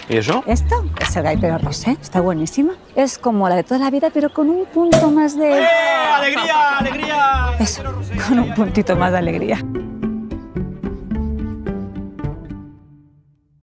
¿Y eso? Esto es el gaitero rosé, está buenísima. Es como la de toda la vida, pero con un punto más de... ¡Alegría, alegría! Eso, con un puntito más de alegría.